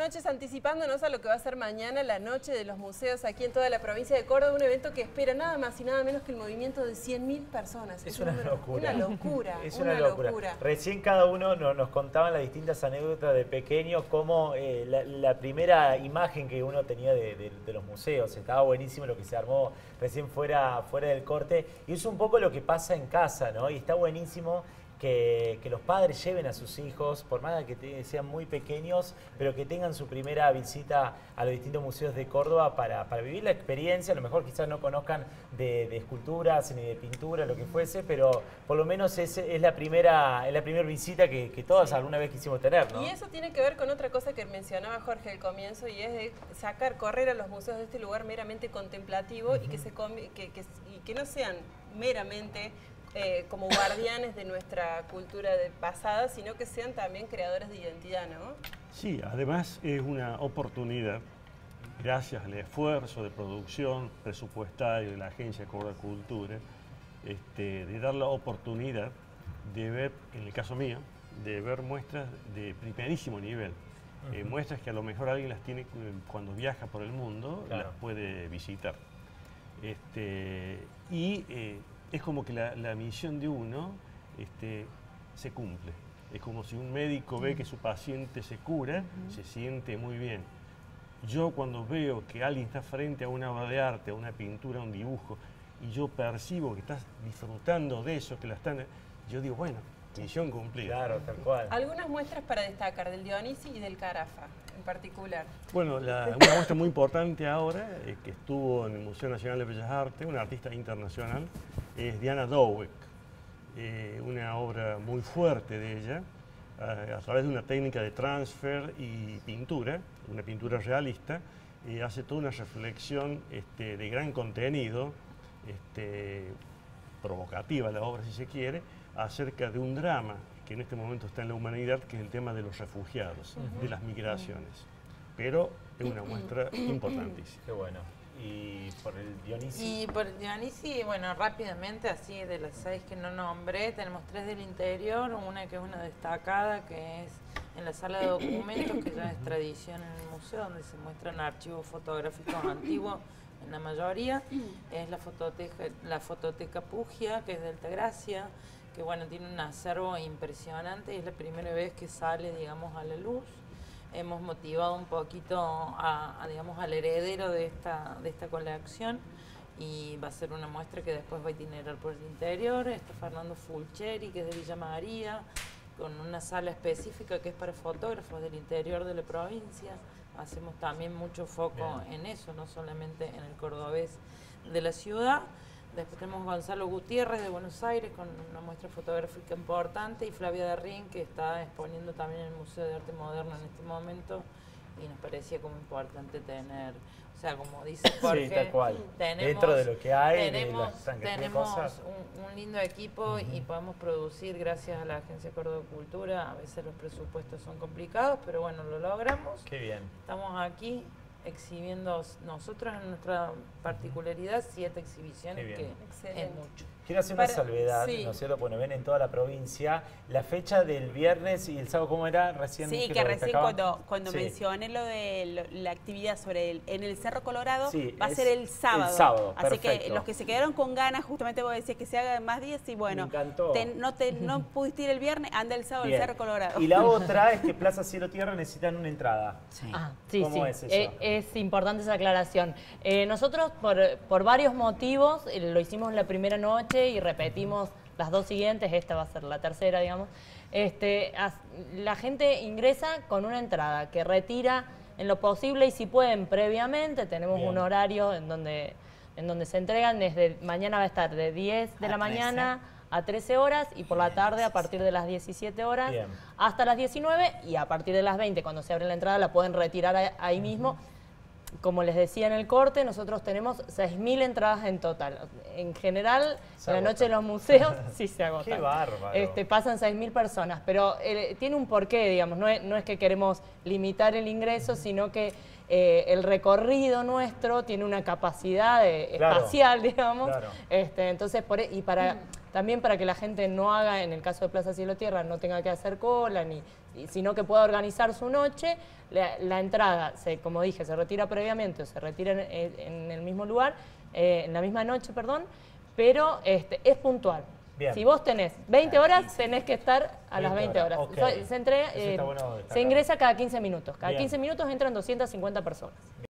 noches anticipándonos a lo que va a ser mañana la noche de los museos aquí en toda la provincia de Córdoba, un evento que espera nada más y nada menos que el movimiento de 100.000 personas. Es una locura. Una locura. Es una locura. Recién cada uno nos contaban las distintas anécdotas de pequeño, como la primera imagen que uno tenía de los museos. Estaba buenísimo lo que se armó recién fuera del corte. Y es un poco lo que pasa en casa, ¿no? Y está buenísimo que los padres lleven a sus hijos, por más que sean muy pequeños, pero que tengan su primera visita a los distintos museos de Córdoba para vivir la experiencia. A lo mejor quizás no conozcan de esculturas ni de pintura, lo que fuese, pero por lo menos es la primera visita que todas alguna vez quisimos tener, ¿no? Y eso tiene que ver con otra cosa que mencionaba Jorge al comienzo, y es de correr a los museos de este lugar meramente contemplativo y que no sean meramente como guardianes de nuestra cultura pasada, sino que sean también creadores de identidad, ¿no? Sí, además es una oportunidad, gracias al esfuerzo de producción presupuestario de la Agencia Córdoba Cultura, de dar la oportunidad de ver, en el caso mío, de ver muestras de primerísimo nivel. Muestras que a lo mejor alguien las tiene cuando viaja por el mundo, claro, las puede visitar. Es como que la misión de uno se cumple. Es como si un médico ve que su paciente se cura, se siente muy bien. Yo cuando veo que alguien está frente a una obra de arte, a una pintura, a un dibujo, y yo percibo que estás disfrutando de eso, yo digo, bueno, misión cumplida. Claro, tal cual. Algunas muestras para destacar del Dionisi y del Carafa, en particular. Bueno, una muestra muy importante ahora, que estuvo en el Museo Nacional de Bellas Artes, una artista internacional, es Diana Dowek. Una obra muy fuerte de ella, a través de una técnica de transfer y pintura, una pintura realista, hace toda una reflexión de gran contenido, provocativa la obra si se quiere, acerca de un drama que en este momento está en la humanidad, que es el tema de los refugiados, de las migraciones. Pero es una muestra importantísima. Qué bueno. ¿Y por el Dionisi? Y por el Dionisi, bueno, rápidamente, así de las 6 que no nombré, tenemos 3 del interior, una que es una destacada, que es en la sala de documentos, que ya es tradición en el museo, donde se muestran archivos fotográficos antiguos, en la mayoría. Es la fototeca Pugia, que es de Altagracia, que bueno, tiene un acervo impresionante y es la primera vez que sale, digamos, a la luz. Hemos motivado un poquito digamos, al heredero de esta colección, y va a ser una muestra que después va a itinerar por el interior. Está Fernando Fulcheri, que es de Villa María, con una sala específica que es para fotógrafos del interior de la provincia. Hacemos también mucho foco en eso, no solamente en el cordobés de la ciudad. Después tenemos Gonzalo Gutiérrez de Buenos Aires con una muestra fotográfica importante, y Flavia Darrín, que está exponiendo también en el Museo de Arte Moderno en este momento, y nos parecía como importante tener, o sea, como dice Jorge, sí, tal cual. Dentro de lo que hay, tenemos un lindo equipo y podemos producir gracias a la Agencia Córdoba Cultura. A veces los presupuestos son complicados, pero bueno, lo logramos. Qué bien. Estamos aquí exhibiendo nosotros en nuestra particularidad 7 exhibiciones, que es mucho. Quiero hacer una salvedad, ¿no es cierto? Bueno, ven en toda la provincia. La fecha del viernes y el sábado, ¿cómo era? Recién que recién cuando mencioné lo de la actividad en el Cerro Colorado, va a ser el sábado. El sábado, así perfecto. que los que se quedaron con ganas, justamente vos decías que se haga más días, y bueno, me encantó. No pudiste ir el viernes, anda el sábado al Cerro Colorado. Y la otra es que Plaza Cielo Tierra necesitan una entrada. Sí. ¿Cómo es eso? Es importante esa aclaración. Nosotros, por varios motivos, lo hicimos la primera noche y repetimos las 2 siguientes, esta va a ser la tercera, digamos. La gente ingresa con una entrada que retira en lo posible, y si pueden previamente, tenemos un horario en donde se entregan. Desde mañana va a estar de 10 de la mañana a 13 horas, y por la tarde a partir de las 17 horas hasta las 19, y a partir de las 20, cuando se abre la entrada, la pueden retirar ahí mismo. Como les decía en el corte, nosotros tenemos 6.000 entradas en total. En general, en la noche de los museos sí se agotan. ¡Qué bárbaro! Pasan 6.000 personas, pero tiene un porqué, digamos. No es que queremos limitar el ingreso, sino que el recorrido nuestro tiene una capacidad espacial, digamos. Claro. Entonces, también para que la gente no haga, en el caso de Plaza Cielo Tierra, no tenga que hacer cola, sino que pueda organizar su noche, la entrada, como dije, se retira previamente o se retira en el mismo lugar, en la misma noche, perdón, pero es puntual. Bien. Si vos tenés 20 horas, tenés que estar a las 20 horas. Okay. Se ingresa cada 15 minutos. Cada 15 minutos entran 250 personas.